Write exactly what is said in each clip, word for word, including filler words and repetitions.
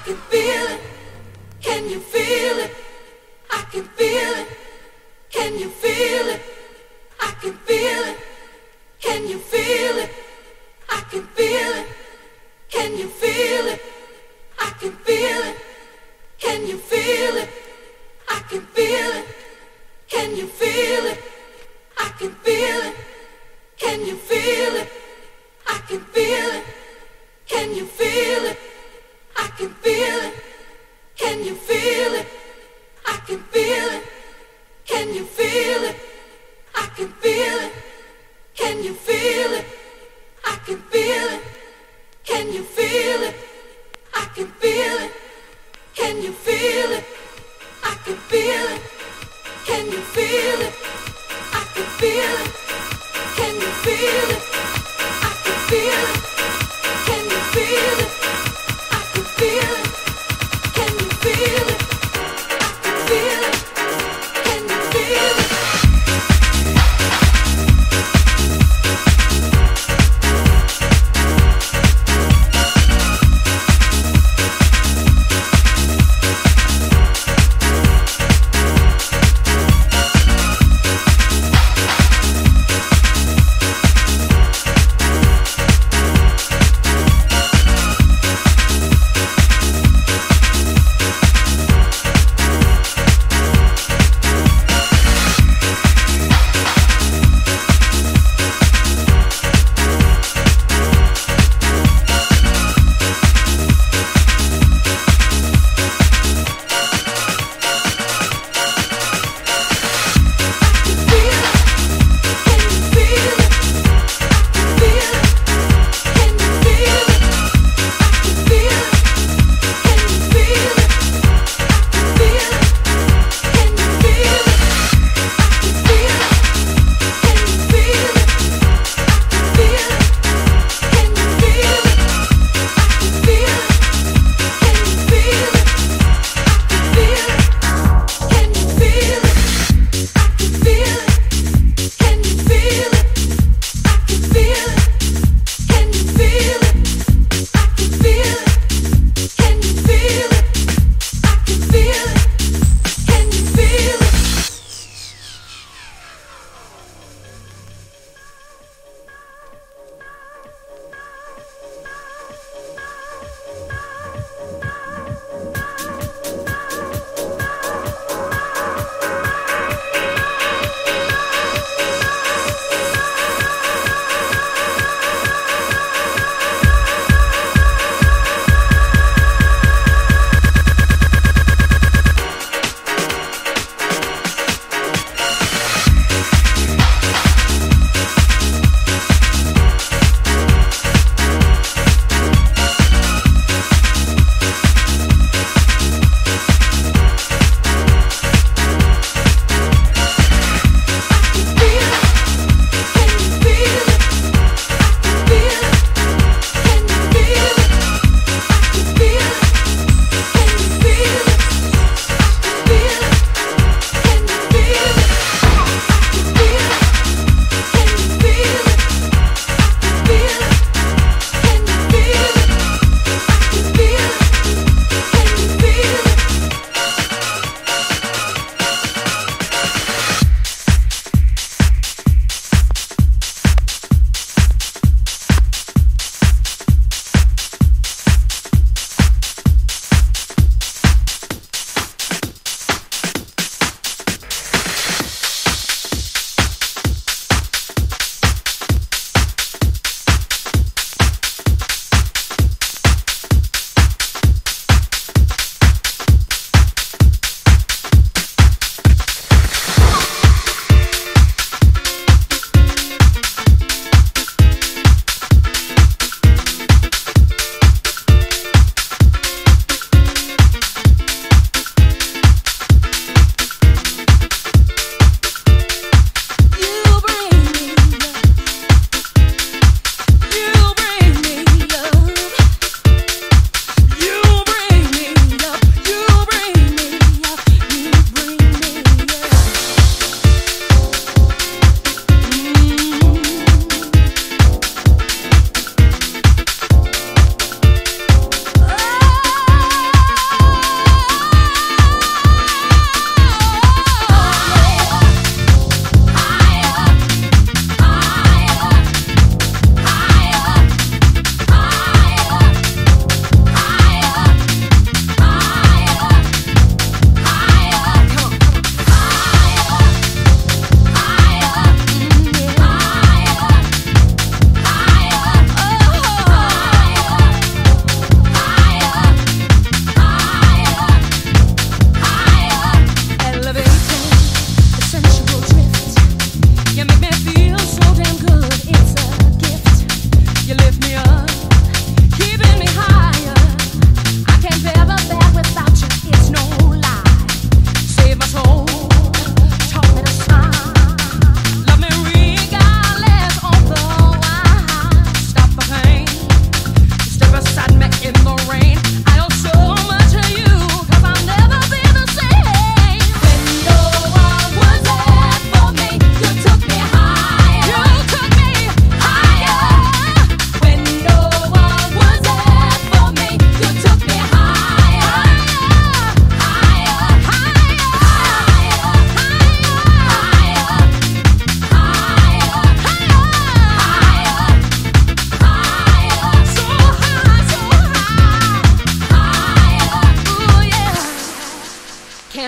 can feel it. Can you feel it? I can feel it. Can you feel it? I can feel it. Can you feel it? I can feel it. Can you feel it? I can feel it. Can you feel it? I can feel it. Can you feel it? I can feel it. Can you feel it? I can feel it. Can you feel it? I can feel it. Can you feel it? I can feel it. Can you feel it? I can feel it. Can you feel it? I can feel it. Can you feel it? I can feel it. Can you feel it? I can feel it. Can you feel it? I can feel it. Can you feel it? I can feel it. Can you feel it? I can feel it. Can you feel it? I can feel it. Can you feel it?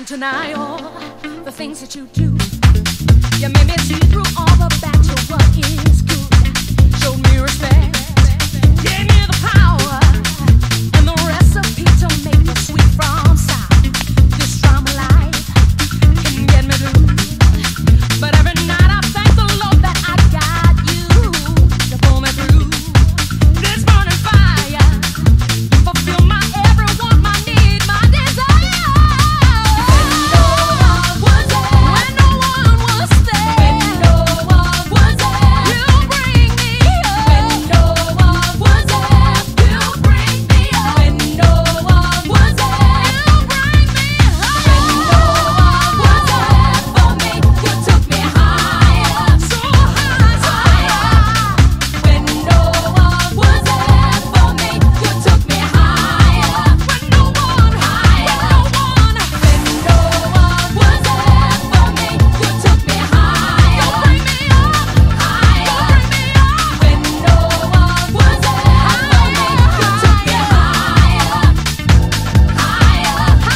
can't deny all the things that you do. You made me see through all the bad to what is good. Showed me respect, gave me the power, and the recipe to make the sweet from sour. This drama life can get me through, but every night I thank the Lord that I got you to pull me through. This burning fire, fulfill my every want, my need, my desire. When no one was there, when no one was there, when no one was there, you bring me up. When no one was there, you bring me up. When no one was there, you bring me up. When no one was there for me, you took me higher, so high, so higher. When no one was there for me, you took me higher. When no one, higher, no one. When no one was there for me, you took me higher. You bring me up, higher. You bring me up. When no one was there for me, you took me higher, higher, higher,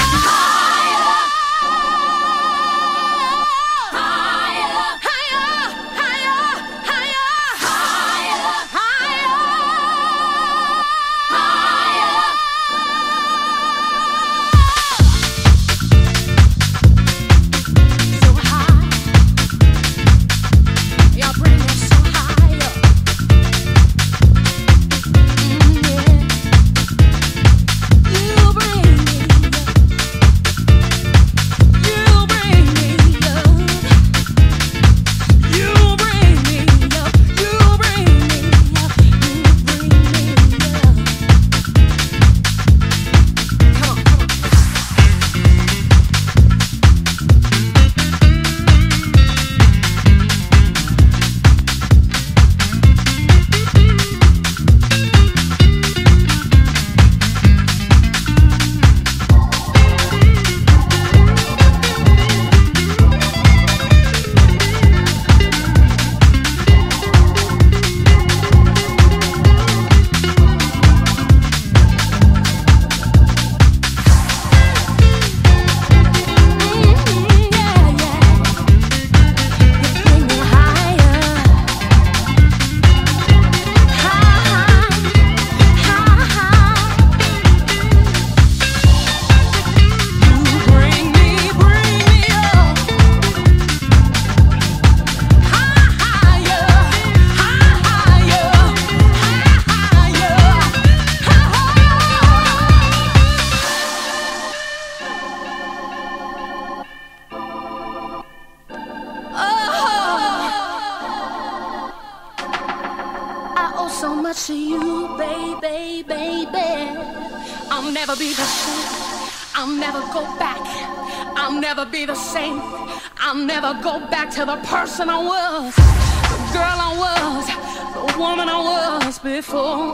so much to you, baby, baby. I'll never be the same. I'll never go back. I'll never be the same. I'll never go back to the person I was, the girl I was, the woman I was before.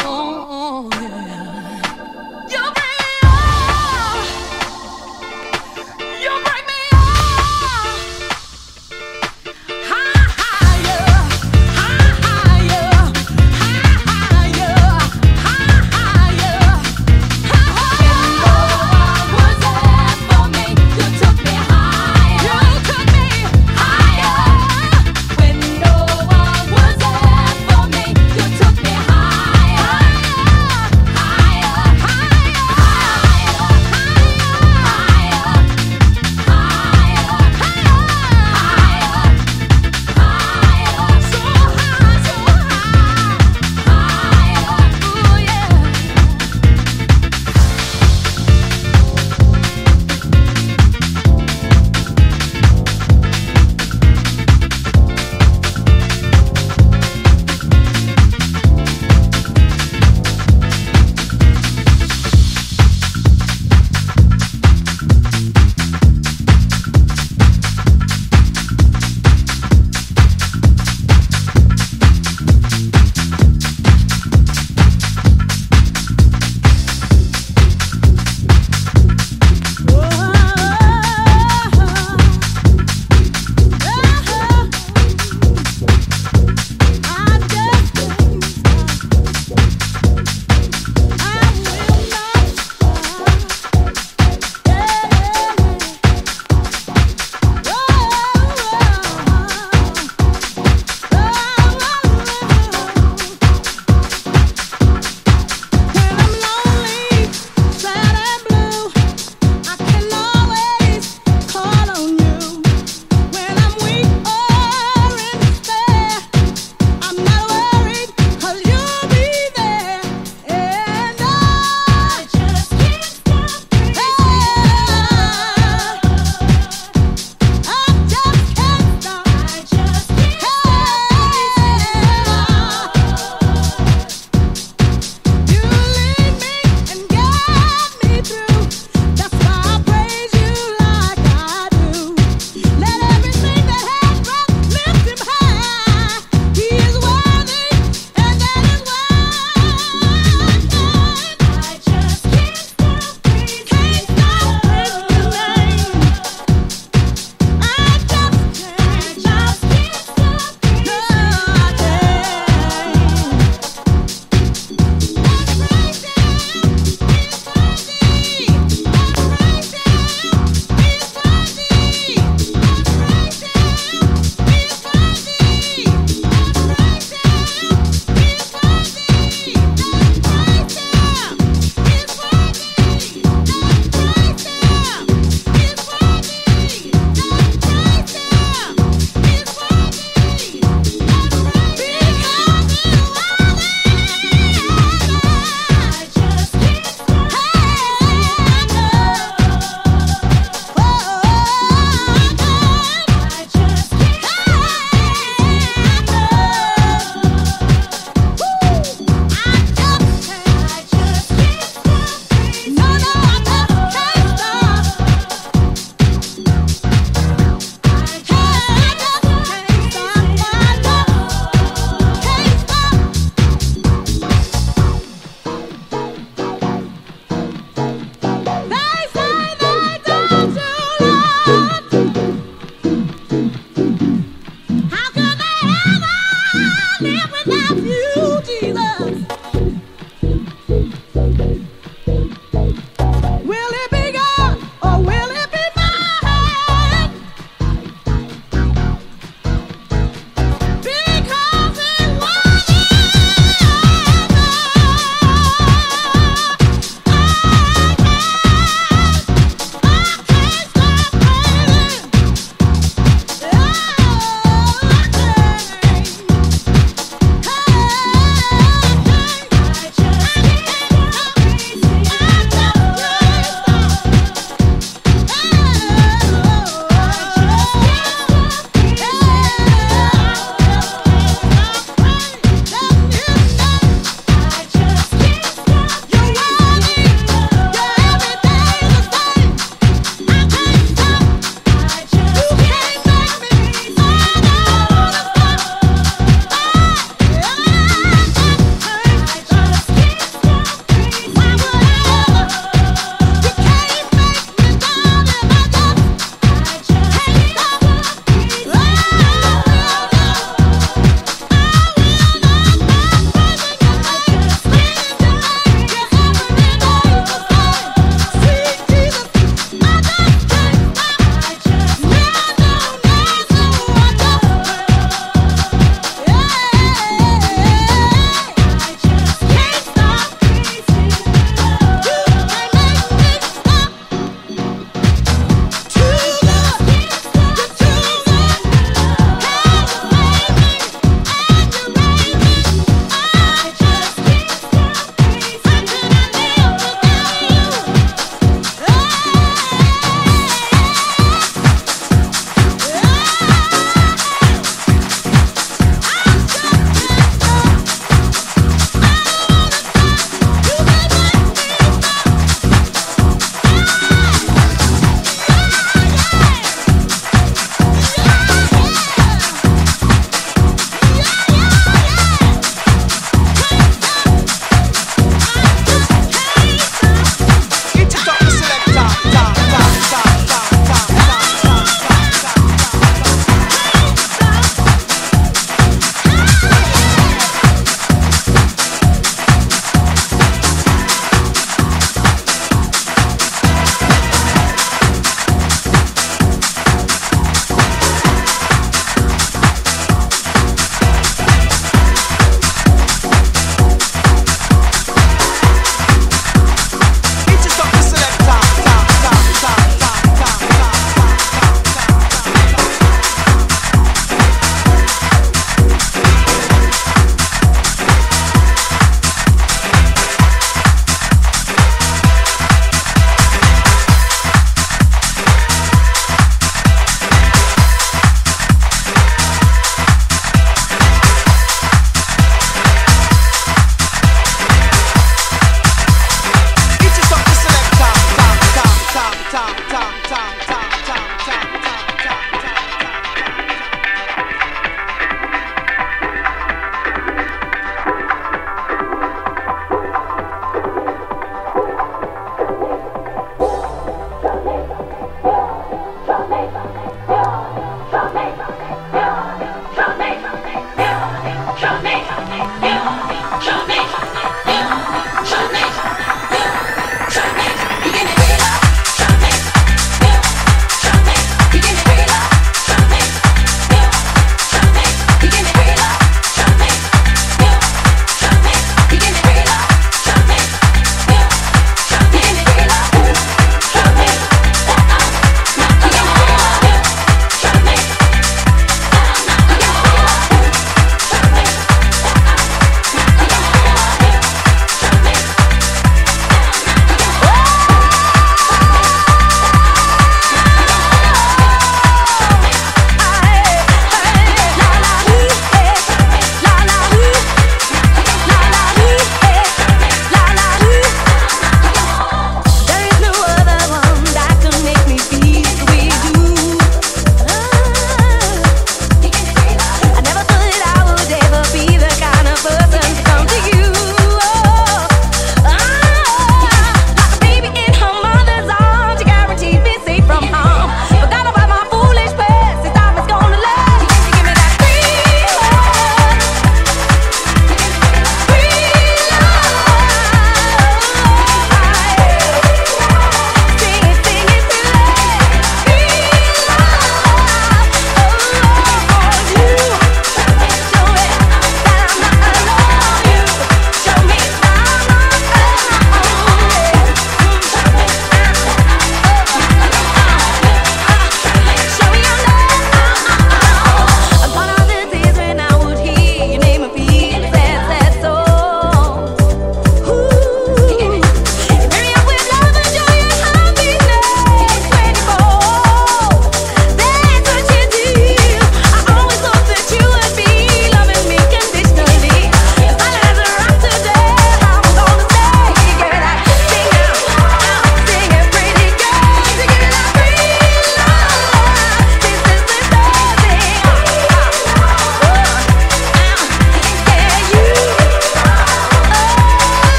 Yeah. You bring me up. You bring me up. Higher, higher, higher, higher. When no one was there for me, you took me higher. You took me higher. When no one was there for me, you took me higher, higher.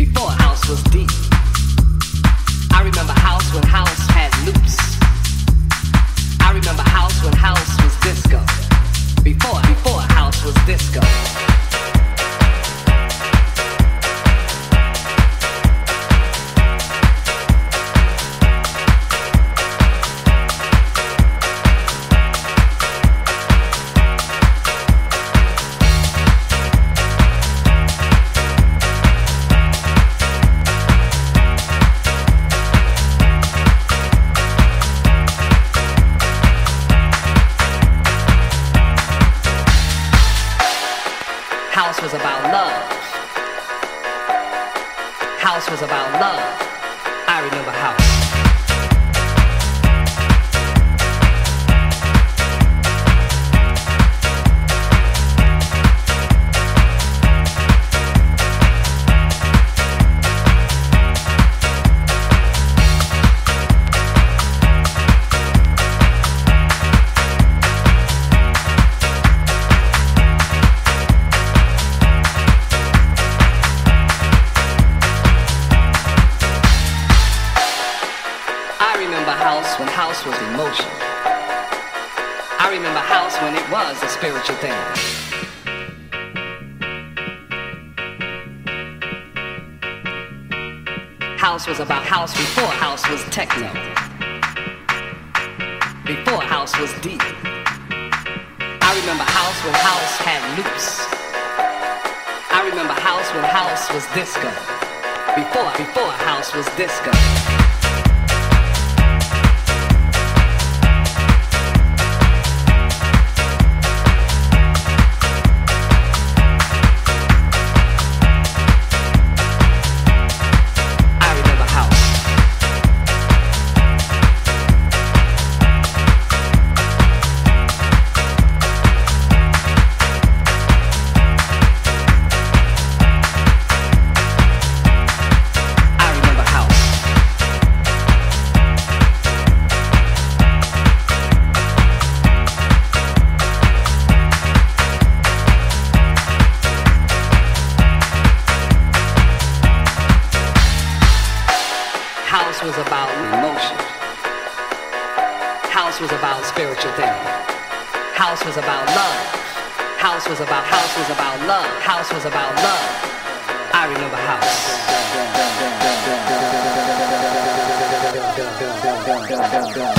before house was deep. I remember house when house had loops. I remember house when house was disco. Before, before house was disco. House was about love. House was about love. I remember house. When house was emotion. I remember house when it was a spiritual thing. House was about house before house was techno. Before house was deep. I remember house when house had loops. I remember house when house was disco. Before, before house was disco. House was about emotion. House was about spiritual thing. House was about love. House was about house was about love. House was about love. I remember house.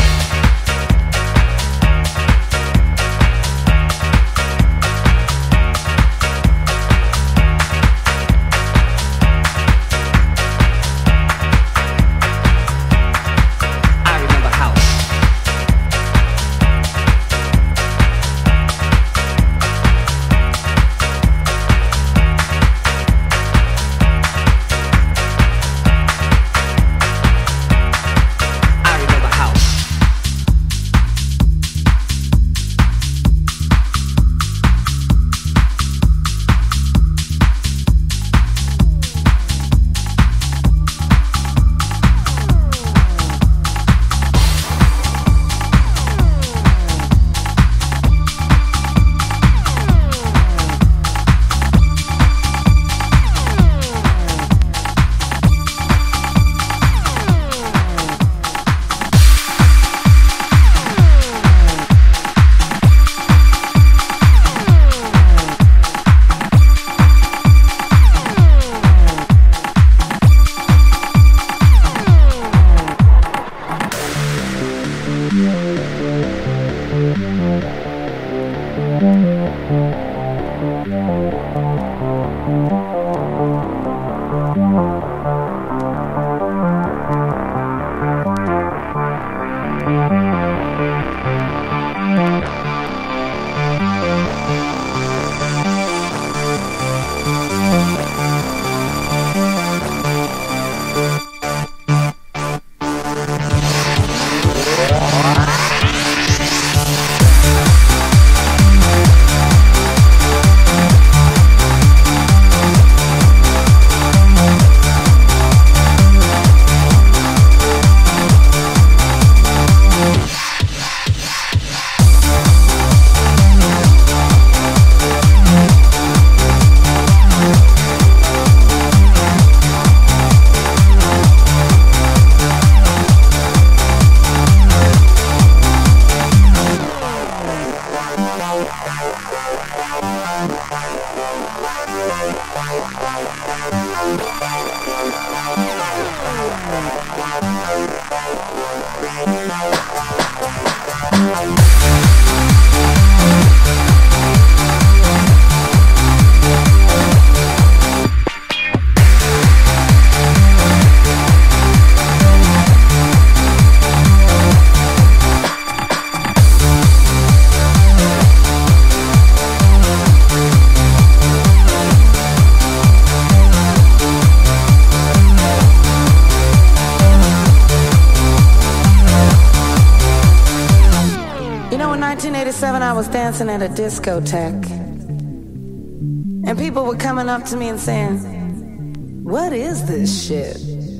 ninety-seven, I was dancing at a discotheque. And people were coming up to me and saying, "What is this shit?"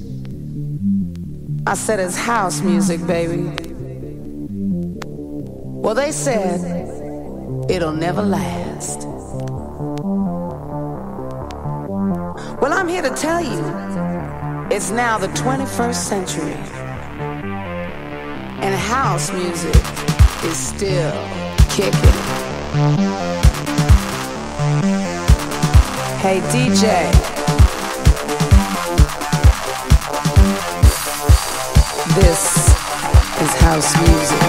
I said, "It's house music, baby." Well, they said, "It'll never last." Well, I'm here to tell you, it's now the twenty-first century. And house music is still kicking. Hey D J, this is house music.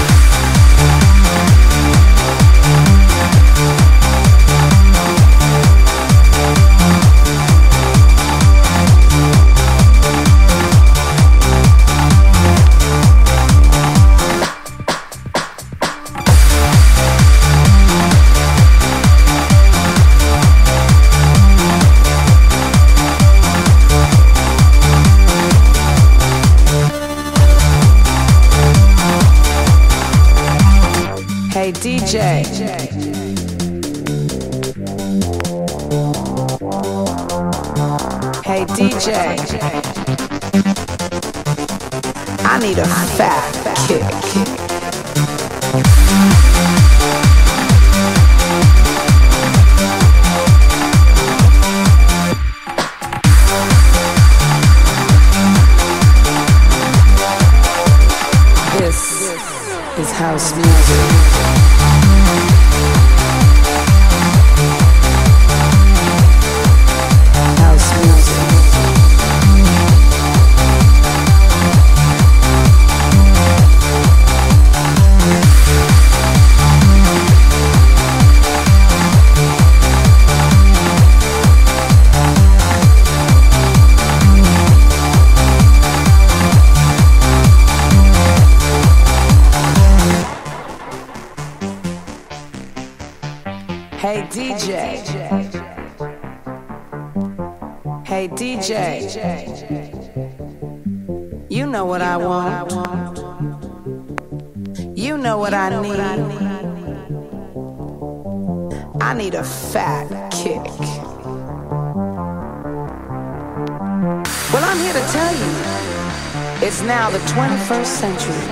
Hey D J, hey D J, I need a fat kick. This is house music. Hey D J, hey D J, you know what I want, you know what I need, I need a fat kick. Well, I'm here to tell you, it's now the twenty-first century,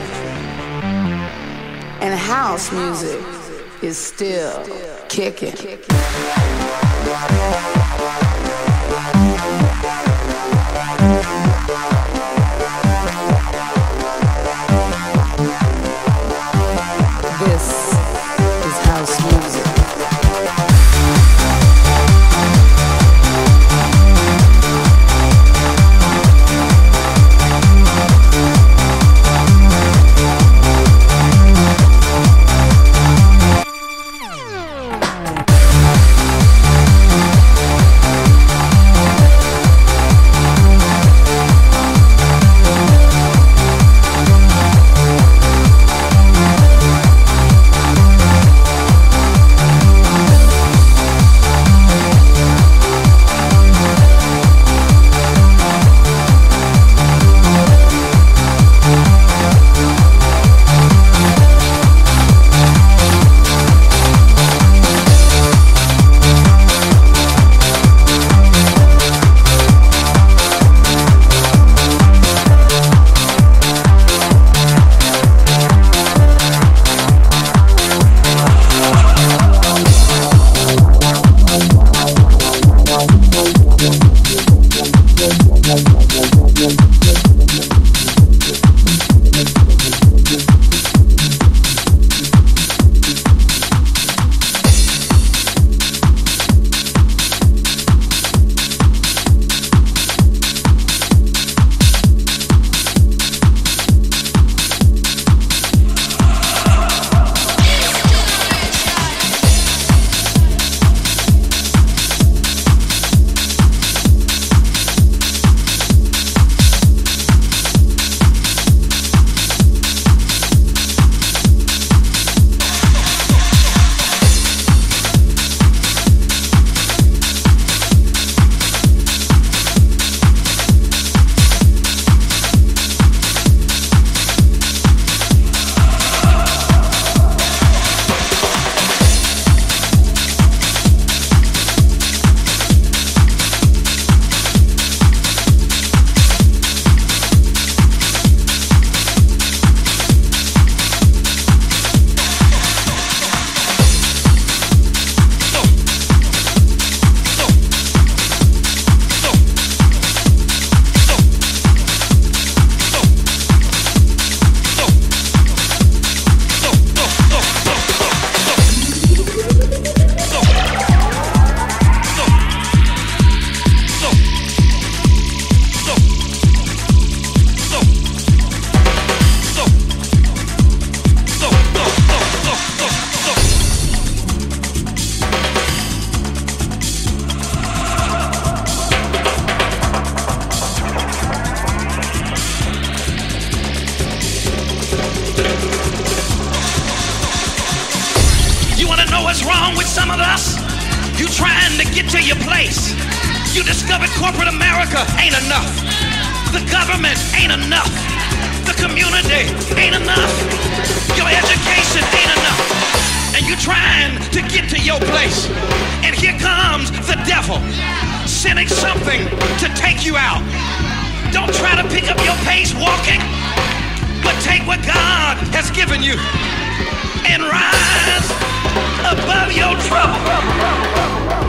and house music is still kicking. This is house music. trying to get to your place. You discovered corporate America ain't enough. The government ain't enough. The community ain't enough. Your education ain't enough. And you're trying to get to your place. And here comes the devil, sending something to take you out. Don't try to pick up your pace walking, but take what God has given you and rise above your trouble.